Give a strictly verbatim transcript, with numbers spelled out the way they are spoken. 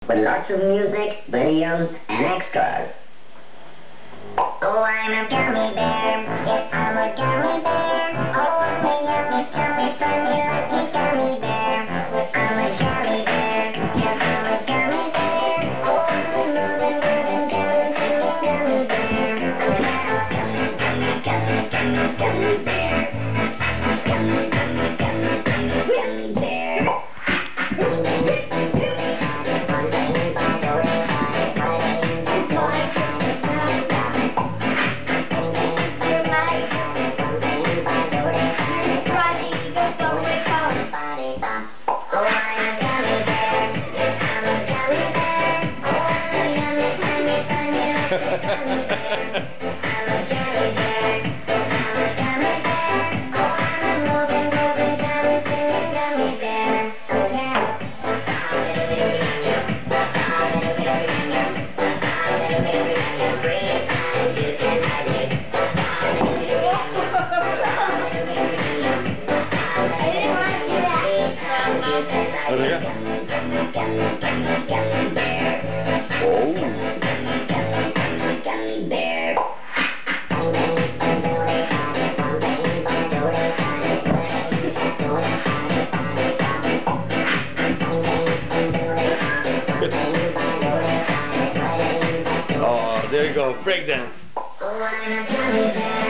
with lots of music, videos, and extras. Oh, I'm a gummy bear. Yes, I'm a gummy bear. Oh, I'm a yummy, yummy, funny, lucky gummy bear. I'm a gummy bear. Yes, I'm a gummy bear. Oh, I'm a moving, moving, gummy, gummy, gummy bear. Gummy, gummy, gummy, gummy, gummy bear. Gummy, gummy, gummy, gummy, gummy bear. Oh, there you go, breakdance.